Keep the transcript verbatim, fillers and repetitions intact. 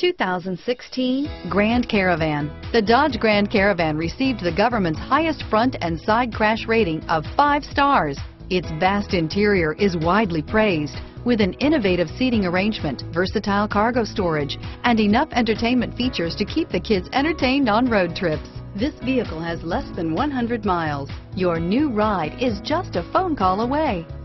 two thousand sixteen Grand Caravan. The Dodge Grand Caravan received the government's highest front and side crash rating of five stars. Its vast interior is widely praised, with an innovative seating arrangement, versatile cargo storage, and enough entertainment features to keep the kids entertained on road trips. This vehicle has less than one hundred miles. Your new ride is just a phone call away.